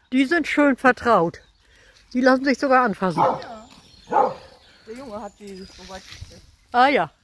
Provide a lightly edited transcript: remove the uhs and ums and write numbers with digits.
Die sind schön vertraut. Die lassen sich sogar anfassen. Ja. Der Junge hat die soweit gekriegt. Ah ja.